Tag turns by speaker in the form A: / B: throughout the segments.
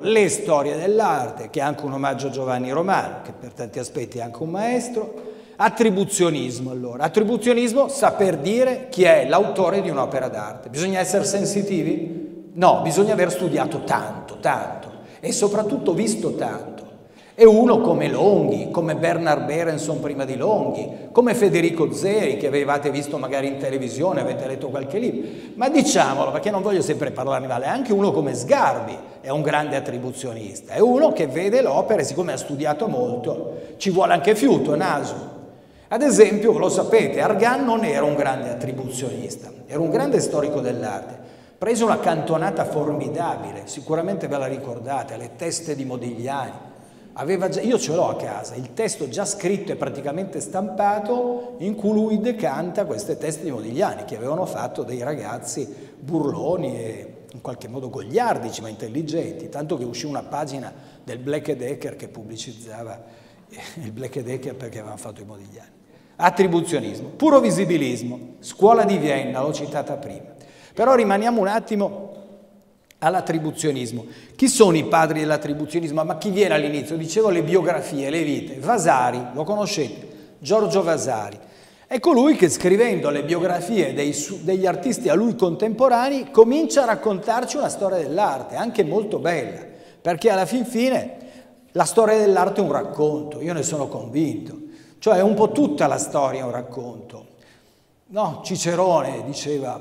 A: le storie dell'arte, che è anche un omaggio a Giovanni Romano, che per tanti aspetti è anche un maestro. Attribuzionismo, allora. Attribuzionismo, saper dire chi è l'autore di un'opera d'arte. Bisogna essere sensitivi? No, bisogna aver studiato tanto, tanto, e soprattutto visto tanto. E uno come Longhi, come Bernard Berenson prima di Longhi, come Federico Zeri, che avevate visto magari in televisione, avete letto qualche libro. Ma diciamolo, perché non voglio sempre parlarne male, anche uno come Sgarbi è un grande attribuzionista, è uno che vede l'opera e siccome ha studiato molto, ci vuole anche fiuto, naso. Ad esempio, lo sapete, Argan non era un grande attribuzionista, era un grande storico dell'arte. Prese una cantonata formidabile, sicuramente ve la ricordate, le teste di Modigliani. Io ce l'ho a casa, il testo già scritto e praticamente stampato in cui lui decanta queste teste di Modigliani che avevano fatto dei ragazzi burloni e in qualche modo gogliardici ma intelligenti, tanto che uscì una pagina del Black & Decker che pubblicizzava il Black & Decker perché avevano fatto i Modigliani. Attribuzionismo, puro visibilismo, scuola di Vienna, l'ho citata prima. Però rimaniamo un attimo all'attribuzionismo. Chi sono i padri dell'attribuzionismo? Ma chi viene all'inizio? Dicevo le biografie, le vite. Vasari, lo conoscete? Giorgio Vasari. È colui che scrivendo le biografie degli artisti a lui contemporanei comincia a raccontarci una storia dell'arte, anche molto bella, perché alla fin fine la storia dell'arte è un racconto, io ne sono convinto. Cioè un po' tutta la storia è un racconto. No, Cicerone diceva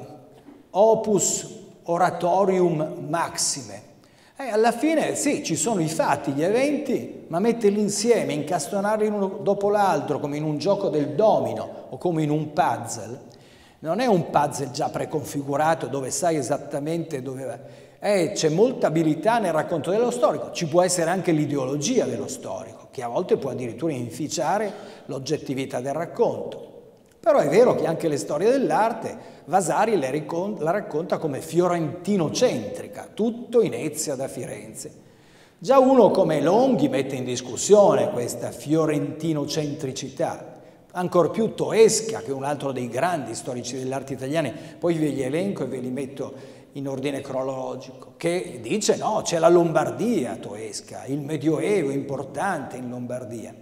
A: opus oratorium maxime. Alla fine sì, ci sono i fatti, gli eventi, ma metterli insieme, incastonarli uno dopo l'altro come in un gioco del domino o come in un puzzle, non è un puzzle già preconfigurato dove sai esattamente dove va. C'è molta abilità nel racconto dello storico, ci può essere anche l'ideologia dello storico, che a volte può addirittura inficiare l'oggettività del racconto. Però è vero che anche le storie dell'arte Vasari la racconta come fiorentino-centrica, tutto inizia da Firenze. Già uno come Longhi mette in discussione questa fiorentino-centricità, ancor più Toesca, che è un altro dei grandi storici dell'arte italiane, poi ve li elenco e ve li metto in ordine cronologico, che dice no, c'è la Lombardia, Toesca, il Medioevo importante in Lombardia.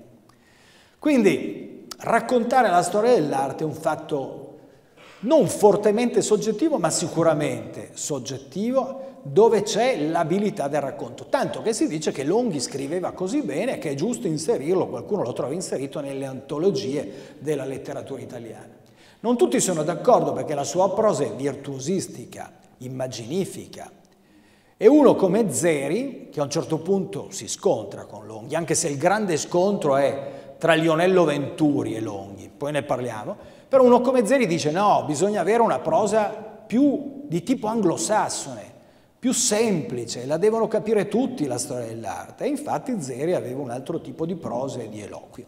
A: Quindi raccontare la storia dell'arte è un fatto non fortemente soggettivo, ma sicuramente soggettivo, dove c'è l'abilità del racconto. Tanto che si dice che Longhi scriveva così bene che è giusto inserirlo, qualcuno lo trova inserito nelle antologie della letteratura italiana. Non tutti sono d'accordo perché la sua prosa è virtuosistica, immaginifica. E uno come Zeri, che a un certo punto si scontra con Longhi, anche se il grande scontro è tra Lionello Venturi e Longhi, poi ne parliamo, però uno come Zeri dice no, bisogna avere una prosa più di tipo anglosassone, più semplice, la devono capire tutti la storia dell'arte. E infatti Zeri aveva un altro tipo di prosa e di eloquio.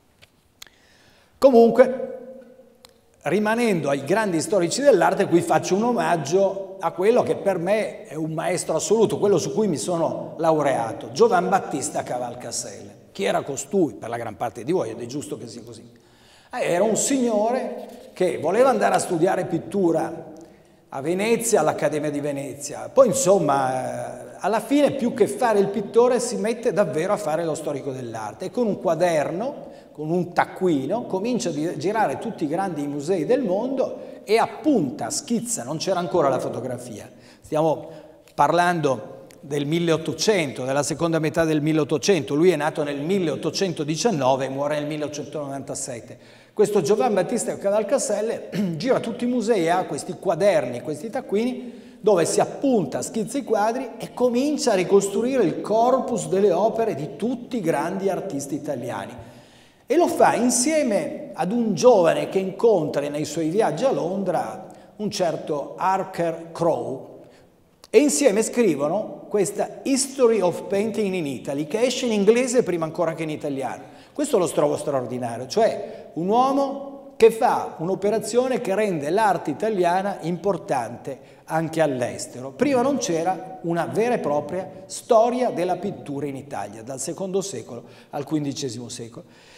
A: Comunque, rimanendo ai grandi storici dell'arte, qui faccio un omaggio a quello che per me è un maestro assoluto, quello su cui mi sono laureato, Giovan Battista Cavalcaselle. Chi era costui? Per la gran parte di voi, ed è giusto che sia così. Era un signore che voleva andare a studiare pittura a Venezia, all'Accademia di Venezia. Poi, insomma, alla fine, più che fare il pittore, si mette davvero a fare lo storico dell'arte. E con un quaderno, con un taccuino, comincia a girare tutti i grandi musei del mondo e appunta, schizza, non c'era ancora la fotografia. Stiamo parlando del 1800, della seconda metà del 1800, lui è nato nel 1819 e muore nel 1897. Questo Giovan Battista Cavalcaselle gira tutti i musei e ha questi quaderni, questi taccuini, dove si appunta, schizza i quadri e comincia a ricostruire il corpus delle opere di tutti i grandi artisti italiani. E lo fa insieme ad un giovane che incontra nei suoi viaggi a Londra, un certo Harker Crowe, e insieme scrivono questa History of Painting in Italy, che esce in inglese prima ancora che in italiano. Questo lo trovo straordinario, cioè un uomo che fa un'operazione che rende l'arte italiana importante anche all'estero. Prima non c'era una vera e propria storia della pittura in Italia, dal secondo secolo al XV secolo.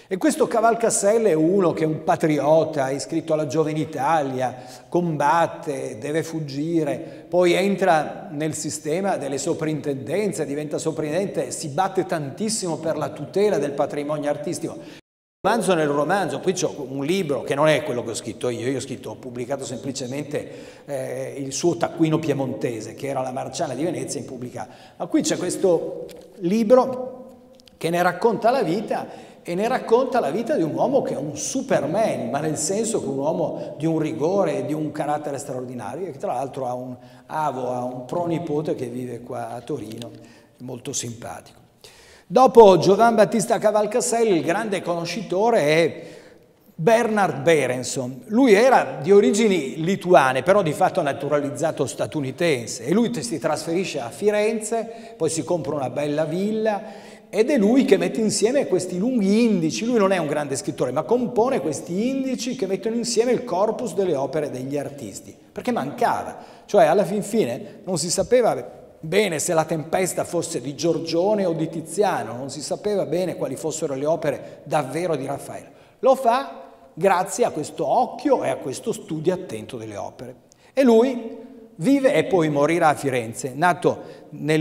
A: E questo Cavalcaselle è uno che è un patriota, è iscritto alla Giovane Italia, combatte, deve fuggire, poi entra nel sistema delle soprintendenze, diventa soprintendente, si batte tantissimo per la tutela del patrimonio artistico. Nel romanzo, qui c'ho un libro che non è quello che ho scritto io ho pubblicato semplicemente il suo Taccuino Piemontese, che era La Marciana di Venezia, impubblicato. Ma qui c'è questo libro che ne racconta la vita, e ne racconta la vita di un uomo che è un Superman, ma nel senso che è un uomo di un rigore e di un carattere straordinario, e che tra l'altro ha un pronipote che vive qua a Torino, molto simpatico. Dopo Giovan Battista Cavalcaselle, il grande conoscitore è Bernard Berenson. Lui era di origini lituane, però di fatto naturalizzato statunitense, e lui si trasferisce a Firenze, poi si compra una bella villa, ed è lui che mette insieme questi lunghi indici. Lui non è un grande scrittore, ma compone questi indici che mettono insieme il corpus delle opere degli artisti, perché mancava, cioè alla fin fine non si sapeva bene se La Tempesta fosse di Giorgione o di Tiziano, non si sapeva bene quali fossero le opere davvero di Raffaello. Lo fa grazie a questo occhio e a questo studio attento delle opere. E lui vive e poi morirà a Firenze, nato nel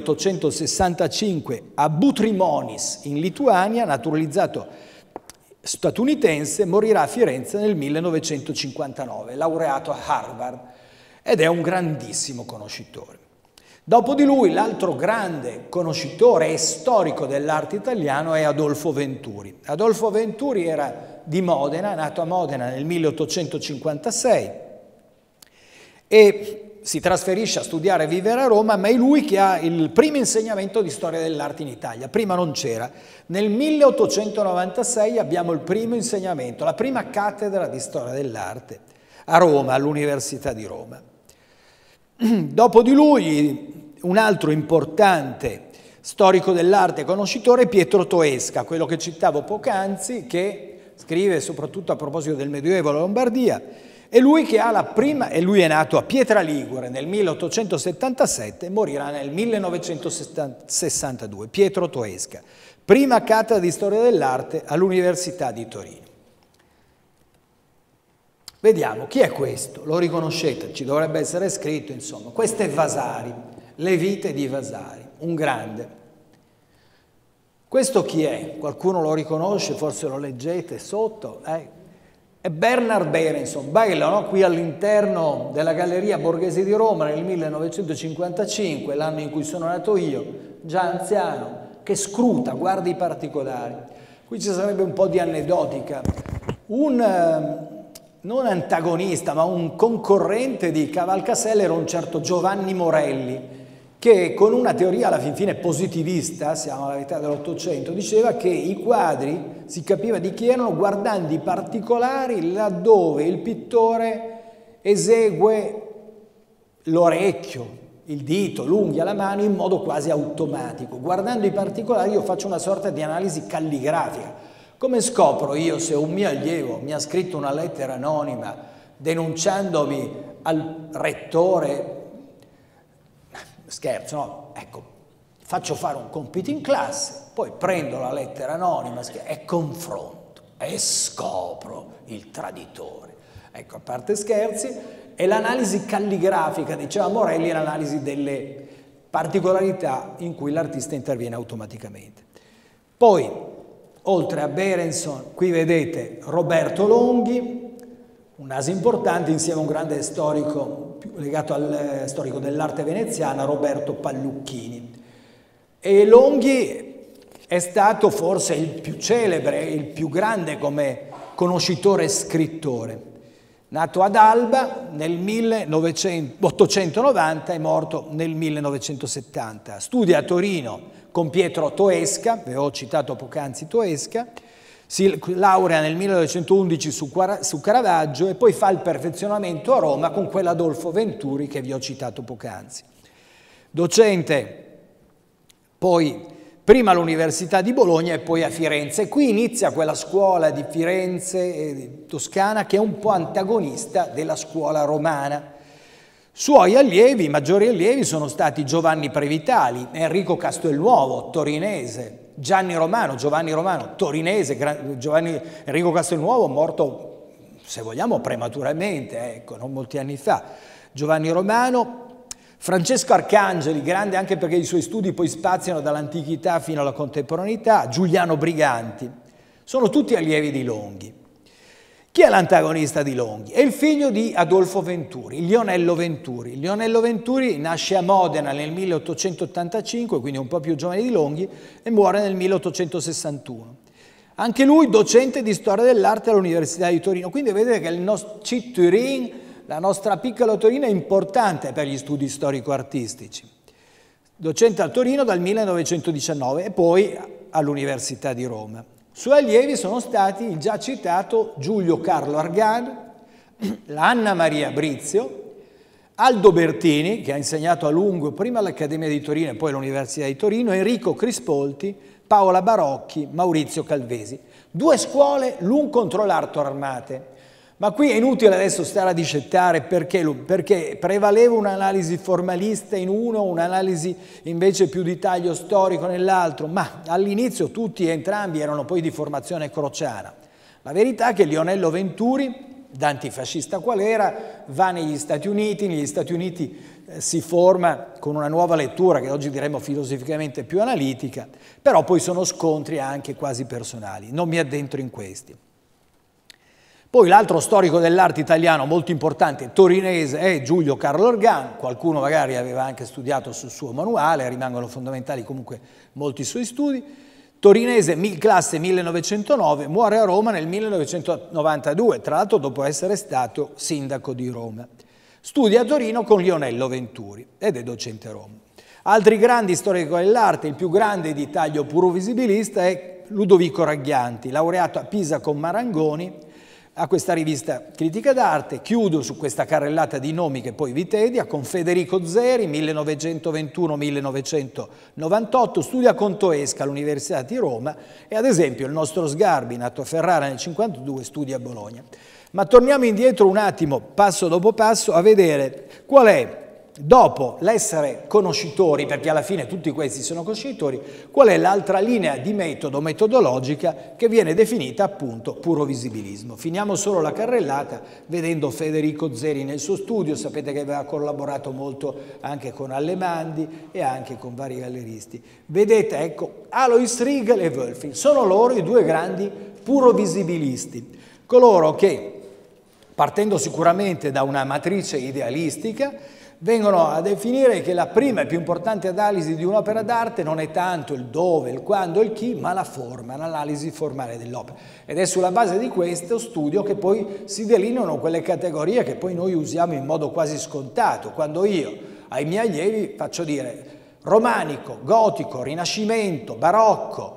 A: 1865 a Butrimonis in Lituania, naturalizzato statunitense, morirà a Firenze nel 1959, laureato a Harvard, ed è un grandissimo conoscitore. Dopo di lui l'altro grande conoscitore e storico dell'arte italiano è Adolfo Venturi. Adolfo Venturi era di Modena, nato a Modena nel 1856 e si trasferisce a studiare e vivere a Roma, ma è lui che ha il primo insegnamento di storia dell'arte in Italia. Prima non c'era. Nel 1896 abbiamo il primo insegnamento, la prima cattedra di storia dell'arte a Roma, all'Università di Roma. Dopo di lui un altro importante storico dell'arte e conoscitore è Pietro Toesca, quello che citavo poc'anzi, che scrive soprattutto a proposito del Medioevo alla Lombardia. È lui che ha la prima, e lui è nato a Pietraligure nel 1877 e morirà nel 1962, Pietro Toesca, prima cattedra di storia dell'arte all'Università di Torino. Vediamo, chi è questo? Lo riconoscete? Ci dovrebbe essere scritto, insomma. Questo è Vasari, le vite di Vasari, un grande. Questo chi è? Qualcuno lo riconosce? Forse lo leggete sotto? È Bernard Berenson, bello, no? Qui all'interno della Galleria Borghese di Roma nel 1955, l'anno in cui sono nato io, già anziano, che scruta, guarda i particolari. Qui ci sarebbe un po' di aneddotica. Non antagonista, ma un concorrente di Cavalcaselle era un certo Giovanni Morelli, che con una teoria alla fin fine positivista, siamo alla metà dell'Ottocento, diceva che i quadri si capiva di chi erano guardando i particolari laddove il pittore esegue l'orecchio, il dito, l'unghia, la mano in modo quasi automatico. Guardando i particolari io faccio una sorta di analisi calligrafica. Come scopro io se un mio allievo mi ha scritto una lettera anonima denunciandomi al rettore? Scherzo, no? Ecco, faccio fare un compito in classe, poi prendo la lettera anonima e confronto e scopro il traditore. Ecco, a parte scherzi, è l'analisi calligrafica, diceva Morelli, è l'analisi delle particolarità in cui l'artista interviene automaticamente. Poi, oltre a Berenson, qui vedete Roberto Longhi, un naso importante insieme a un grande storico legato al storico dell'arte veneziana, Roberto Pallucchini. E Longhi è stato forse il più celebre, il più grande come conoscitore e scrittore. Nato ad Alba nel 1890 e morto nel 1970. Studia a Torino con Pietro Toesca, vi ho citato poc'anzi Toesca, si laurea nel 1911 su Caravaggio e poi fa il perfezionamento a Roma con quell'Adolfo Venturi che vi ho citato poc'anzi. Docente poi prima all'Università di Bologna e poi a Firenze. Qui inizia quella scuola di Firenze e di Toscana che è un po' antagonista della scuola romana. Suoi allievi, i maggiori allievi, sono stati Giovanni Previtali, Enrico Castelnuovo, torinese, Giovanni Romano, torinese, Giovanni Enrico Castelnuovo, morto, se vogliamo, prematuramente, ecco, non molti anni fa. Giovanni Romano, Francesco Arcangeli, grande anche perché i suoi studi poi spaziano dall'antichità fino alla contemporaneità, Giuliano Briganti, sono tutti allievi di Longhi. Chi è l'antagonista di Longhi? È il figlio di Adolfo Venturi, Lionello Venturi. Lionello Venturi nasce a Modena nel 1885, quindi un po' più giovane di Longhi, e muore nel 1861. Anche lui docente di storia dell'arte all'Università di Torino, quindi vedete che il nostro CIT Turin, la nostra piccola Torino, è importante per gli studi storico-artistici. Docente a Torino dal 1919 e poi all'Università di Roma. Suoi allievi sono stati il già citato Giulio Carlo Argan, Anna Maria Brizio, Aldo Bertini, che ha insegnato a lungo prima all'Accademia di Torino e poi all'Università di Torino, Enrico Crispolti, Paola Barocchi, Maurizio Calvesi. 2 scuole l'un contro l'altro armate. Ma qui è inutile adesso stare a discettare perché prevaleva un'analisi formalista in uno, un'analisi invece più di taglio storico nell'altro, ma all'inizio tutti e entrambi erano poi di formazione crociana. La verità è che Lionello Venturi, d'antifascista qual era, va negli Stati Uniti si forma con una nuova lettura che oggi diremmo filosoficamente più analitica, però poi sono scontri anche quasi personali, non mi addentro in questi. Poi l'altro storico dell'arte italiano molto importante, torinese, è Giulio Carlo Argan, qualcuno magari aveva anche studiato sul suo manuale, rimangono fondamentali comunque molti suoi studi, torinese, classe 1909, muore a Roma nel 1992, tra l'altro dopo essere stato sindaco di Roma. Studia a Torino con Lionello Venturi ed è docente a Roma. Altri grandi storici dell'arte, il più grande di taglio puro visibilista è Ludovico Ragghianti, laureato a Pisa con Marangoni, a questa rivista Critica d'Arte. Chiudo su questa carrellata di nomi che poi vi tedia con Federico Zeri, 1921-1998, studia con Toesca all'Università di Roma e ad esempio il nostro Sgarbi, nato a Ferrara nel 1952, studia a Bologna. Ma torniamo indietro un attimo, passo dopo passo, a vedere qual è, dopo l'essere conoscitori, perché alla fine tutti questi sono conoscitori, qual è l'altra linea di metodologica che viene definita appunto puro visibilismo. Finiamo solo la carrellata vedendo Federico Zeri nel suo studio, sapete che aveva collaborato molto anche con Allemandi e anche con vari galleristi. Vedete, ecco, Alois Riegel e Wölfing, sono loro i 2 grandi puro visibilisti, coloro che, partendo sicuramente da una matrice idealistica, vengono a definire che la prima e più importante analisi di un'opera d'arte non è tanto il dove, il quando e il chi, ma la forma, l'analisi formale dell'opera. Ed è sulla base di questo studio che poi si delineano quelle categorie che poi noi usiamo in modo quasi scontato. Quando io ai miei allievi faccio dire romanico, gotico, rinascimento, barocco,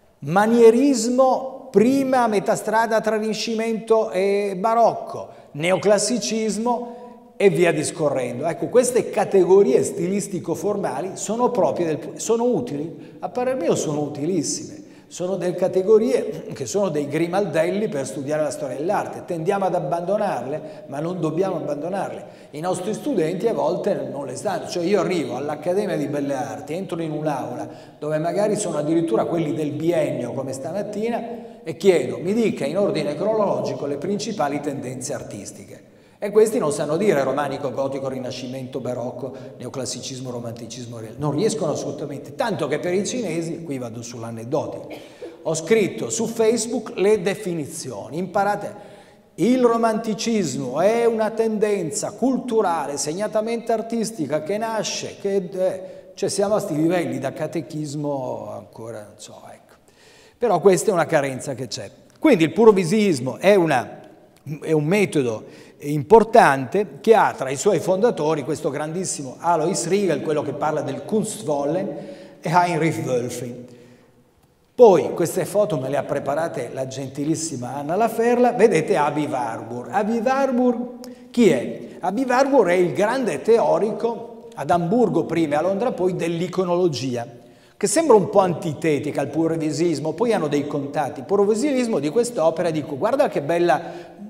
A: manierismo, prima metà strada tra Rinascimento e barocco, neoclassicismo, e via discorrendo. Ecco, queste categorie stilistico-formali sono proprie sono utili? A parer mio sono utilissime. Sono delle categorie che sono dei grimaldelli per studiare la storia dell'arte. Tendiamo ad abbandonarle, ma non dobbiamo abbandonarle. I nostri studenti a volte non le sanno. Cioè io arrivo all'Accademia di Belle Arti, entro in un'aula dove magari sono addirittura quelli del biennio come stamattina e chiedo, mi dica in ordine cronologico le principali tendenze artistiche. E questi non sanno dire romanico, gotico, rinascimento, barocco, neoclassicismo, romanticismo, non riescono assolutamente, tanto che per i cinesi, qui vado sull'aneddotico, ho scritto su Facebook le definizioni, imparate, il romanticismo è una tendenza culturale, segnatamente artistica, che nasce, cioè siamo a sti livelli, da catechismo ancora, non so, ecco. Però questa è una carenza che c'è. Quindi il purovisismo è un metodo importante che ha tra i suoi fondatori questo grandissimo Alois Riegel, quello che parla del Kunstwollen, e Heinrich Wölfing. Poi queste foto me le ha preparate la gentilissima Anna Laferla, vedete Aby Warburg. Aby Warburg chi è? Aby Warburg è il grande teorico ad Amburgo prima e a Londra poi dell'iconologia, che sembra un po' antitetica al purovisismo, poi hanno dei contatti. Il purovisismo di quest'opera, dico, guarda che bella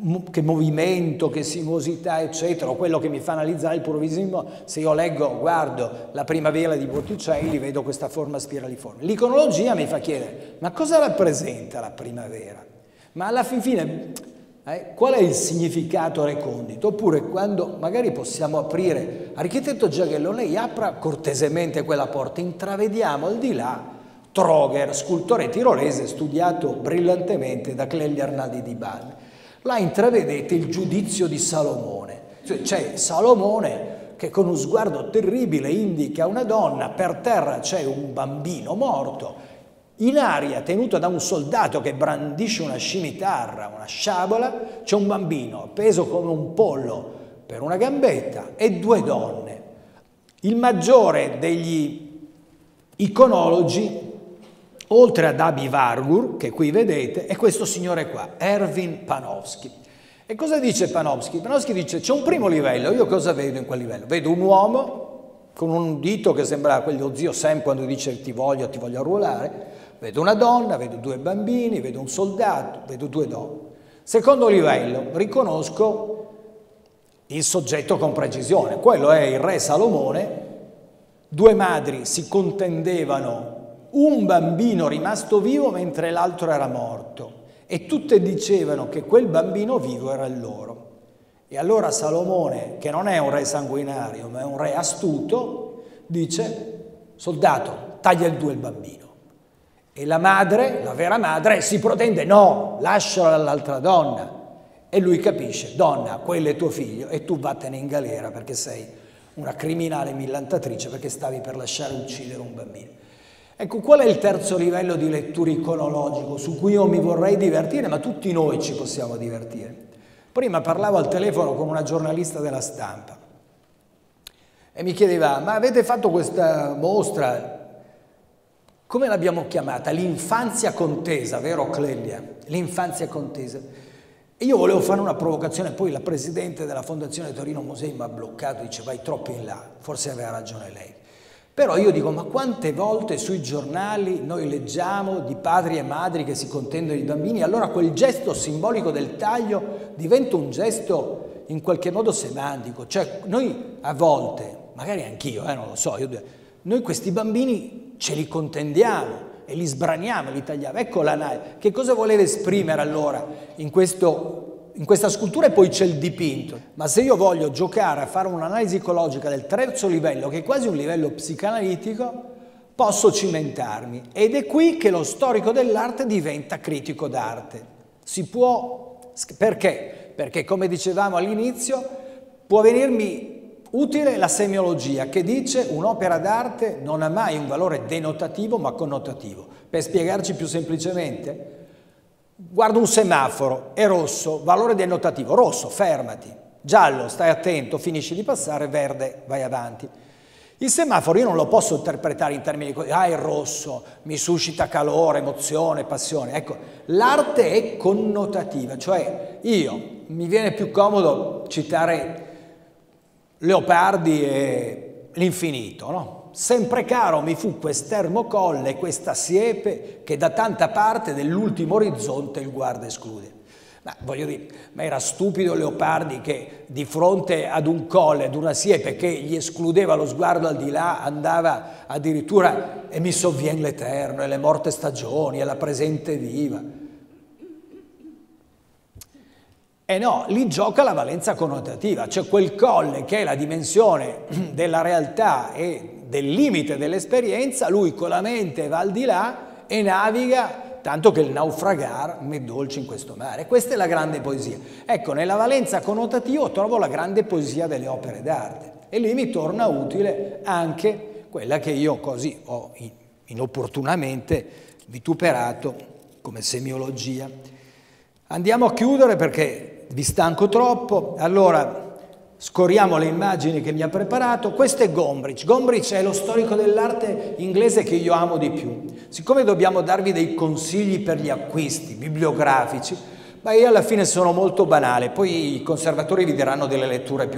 A: che movimento, che sinuosità, eccetera, o quello che mi fa analizzare il purvismo, se io leggo, guardo la primavera di Botticelli, vedo questa forma spiraliforme. L'iconologia mi fa chiedere, ma cosa rappresenta la primavera? Ma alla fine, qual è il significato recondito? Oppure quando magari possiamo aprire, architetto Giaghello, lei apra cortesemente quella porta, intravediamo al di là Troger, scultore tirolese studiato brillantemente da Clelli Arnaldi di Balme. Là intravedete il giudizio di Salomone, cioè c'è Salomone che con uno sguardo terribile indica una donna, per terra c'è un bambino morto, in aria tenuto da un soldato che brandisce una scimitarra, una sciabola, c'è un bambino appeso come un pollo per una gambetta e due donne. Il maggiore degli iconologi, oltre ad Abi Vargur, che qui vedete, è questo signore qua, Erwin Panofsky. E cosa dice Panofsky? Panofsky dice, c'è un primo livello, io cosa vedo in quel livello? Vedo un uomo con un dito che sembra quello zio Sam quando dice ti voglio arruolare, vedo una donna, vedo due bambini, vedo un soldato, vedo due donne. Secondo livello, riconosco il soggetto con precisione, quello è il re Salomone, due madri si contendevano un bambino rimasto vivo mentre l'altro era morto e tutte dicevano che quel bambino vivo era il loro. E allora Salomone, che non è un re sanguinario ma è un re astuto, dice soldato taglia il bambino. E la madre, la vera madre, si protende, no, lascialo all'altra donna. E lui capisce, donna, quello è tuo figlio e tu vattene in galera perché sei una criminale millantatrice perché stavi per lasciare uccidere un bambino. Ecco, qual è il terzo livello di lettura iconologico su cui io mi vorrei divertire, ma tutti noi ci possiamo divertire? Prima parlavo al telefono con una giornalista della Stampa e mi chiedeva, ma avete fatto questa mostra, come l'abbiamo chiamata? L'infanzia contesa, vero Clelia? L'infanzia contesa. E io volevo fare una provocazione, poi la presidente della Fondazione Torino Musei mi ha bloccato, dice vai troppo in là, forse aveva ragione lei. Però io dico, ma quante volte sui giornali noi leggiamo di padri e madri che si contendono i bambini, allora quel gesto simbolico del taglio diventa un gesto in qualche modo semantico, cioè noi a volte, magari anch'io, non lo so, noi questi bambini ce li contendiamo e li sbraniamo, li tagliamo. Ecco l'analisi. Che cosa voleva esprimere allora in questa scultura? E poi c'è il dipinto. Ma se io voglio giocare a fare un'analisi ecologica del terzo livello, che è quasi un livello psicanalitico, posso cimentarmi. Ed è qui che lo storico dell'arte diventa critico d'arte. Si può... Perché? Perché, come dicevamo all'inizio, può venirmi utile la semiologia che dice un'opera d'arte non ha mai un valore denotativo ma connotativo. Per spiegarci più semplicemente, guardo un semaforo, è rosso, valore denotativo, rosso, fermati, giallo, stai attento, finisci di passare, verde, vai avanti. Il semaforo io non lo posso interpretare in termini di è rosso, mi suscita calore, emozione, passione. Ecco, l'arte è connotativa, cioè mi viene più comodo citare Leopardi e l'infinito, no? Sempre caro mi fu quest'ermo colle, questa siepe che da tanta parte dell'ultimo orizzonte il guarda esclude. Ma voglio dire, ma era stupido Leopardi che di fronte ad un colle, ad una siepe che gli escludeva lo sguardo al di là, andava addirittura e mi sovvien l'eterno e le morte stagioni e la presente viva. E no, lì gioca la valenza connotativa, cioè quel colle che è la dimensione della realtà e del limite dell'esperienza, lui con la mente va al di là e naviga, tanto che il naufragar m'è dolce in questo mare. Questa è la grande poesia. Ecco, nella valenza connotativa trovo la grande poesia delle opere d'arte e lì mi torna utile anche quella che io così ho inopportunamente vituperato come semiologia. Andiamo a chiudere perché vi stanco troppo, allora scorriamo le immagini che mi ha preparato. Questo è Gombrich. Gombrich è lo storico dell'arte inglese che io amo di più. Siccome dobbiamo darvi dei consigli per gli acquisti bibliografici, ma io alla fine sono molto banale, poi i conservatori vi daranno delle letture più...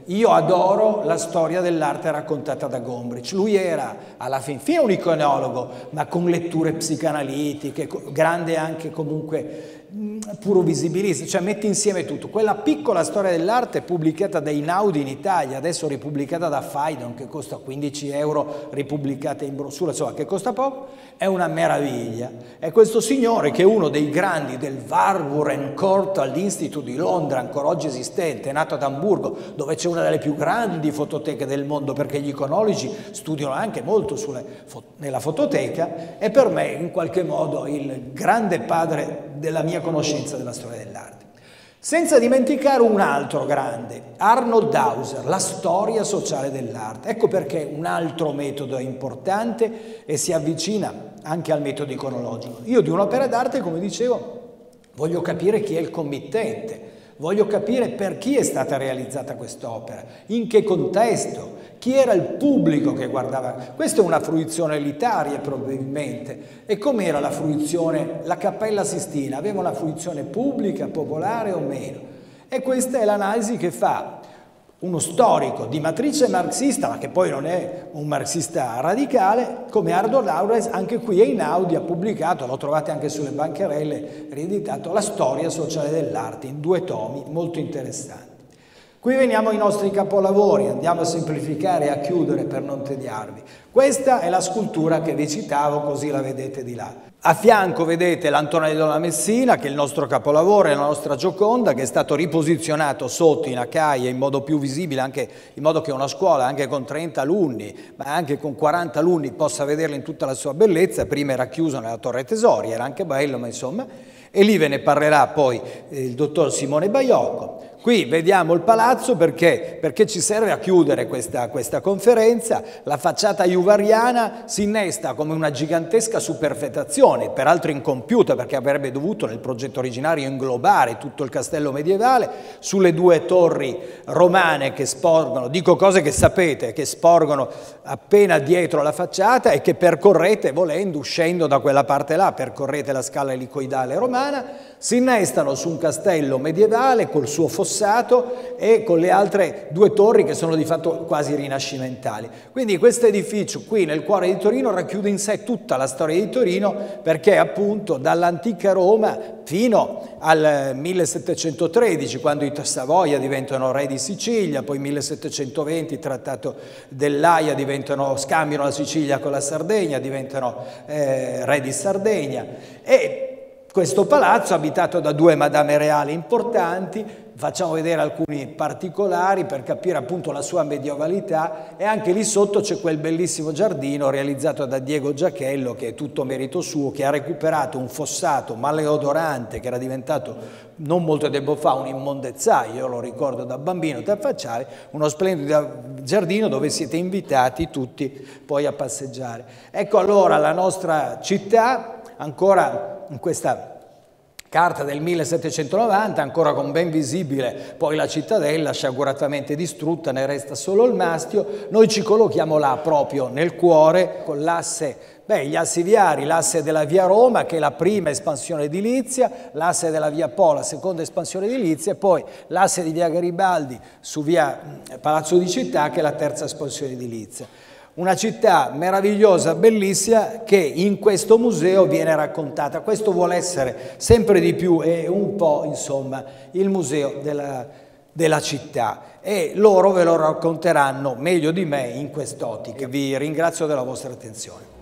A: Io adoro la storia dell'arte raccontata da Gombrich. Lui era alla fine un iconologo, ma con letture psicanalitiche, grande anche comunque puro visibilista, cioè mette insieme tutto. Quella piccola storia dell'arte pubblicata da Einaudi in Italia, adesso ripubblicata da Phaidon, che costa 15 euro, ripubblicata in brossura, insomma, che costa poco, è una meraviglia. È questo signore che è uno dei grandi del Warburg Courtauld Institute di Londra, ancora oggi esistente, è nato ad Amburgo, dove c'è una delle più grandi fototeche del mondo, perché gli iconologi studiano anche molto nella fototeca, e per me in qualche modo il grande padre della mia conoscenza della storia dell'arte. Senza dimenticare un altro grande, Arnold Hauser, la storia sociale dell'arte. Ecco perché un altro metodo è importante e si avvicina anche al metodo iconologico. Io di un'opera d'arte, come dicevo, voglio capire chi è il committente, voglio capire per chi è stata realizzata quest'opera, in che contesto, chi era il pubblico che guardava. Questa è una fruizione elitaria probabilmente. E com'era la fruizione? La Cappella Sistina aveva una fruizione pubblica, popolare o meno? E questa è l'analisi che fa uno storico di matrice marxista, ma che poi non è un marxista radicale, come Arnold Hauser. Anche qui Einaudi ha pubblicato, lo trovate anche sulle bancherelle, rieditato, La storia sociale dell'arte, in 2 tomi molto interessanti. Qui veniamo ai nostri capolavori, andiamo a semplificare e a chiudere per non tediarvi. Questa è la scultura che vi citavo, così la vedete di là. A fianco vedete l'Antonello della Messina, che è il nostro capolavoro, è la nostra Gioconda, che è stato riposizionato sotto in accaia in modo più visibile, anche in modo che una scuola, anche con 30 alunni, ma anche con 40 alunni, possa vederla in tutta la sua bellezza. Prima era chiuso nella Torre Tesori, era anche bello, ma insomma, e lì ve ne parlerà poi il dottor Simone Baiocco. Qui vediamo il palazzo perché ci serve a chiudere questa conferenza. La facciata juvariana si innesta come una gigantesca superfetazione, peraltro incompiuta perché avrebbe dovuto nel progetto originario inglobare tutto il castello medievale, sulle 2 torri romane che sporgono, dico cose che sapete, che sporgono appena dietro la facciata e che percorrete volendo, uscendo da quella parte là, percorrete la scala elicoidale romana, si innestano su un castello medievale col suo fossato e con le altre 2 torri che sono di fatto quasi rinascimentali. Quindi questo edificio qui nel cuore di Torino racchiude in sé tutta la storia di Torino, perché appunto dall'antica Roma fino al 1713, quando i Savoia diventano re di Sicilia, poi 1720 il trattato dell'Aia scambiano la Sicilia con la Sardegna, diventano re di Sardegna. E questo palazzo, abitato da 2 madame reali importanti, facciamo vedere alcuni particolari per capire appunto la sua medievalità, e anche lì sotto c'è quel bellissimo giardino realizzato da Diego Giachello, che è tutto merito suo, che ha recuperato un fossato maleodorante che era diventato non molto tempo fa un immondezzaio, io lo ricordo da bambino, ti affacciavi, uno splendido giardino dove siete invitati tutti poi a passeggiare. Ecco allora la nostra città, ancora in questa carta del 1790, ancora con ben visibile poi la cittadella, sciaguratamente distrutta, ne resta solo il mastio. Noi ci collochiamo là proprio nel cuore, con l'asse, gli assi viari, l'asse della via Roma, che è la prima espansione edilizia, l'asse della via Po, la seconda espansione edilizia, e poi l'asse di via Garibaldi su via Palazzo di Città, che è la terza espansione edilizia. Una città meravigliosa, bellissima, che in questo museo viene raccontata. Questo vuole essere sempre di più e un po', insomma, il museo della città. E loro ve lo racconteranno meglio di me in quest'ottica. Vi ringrazio della vostra attenzione.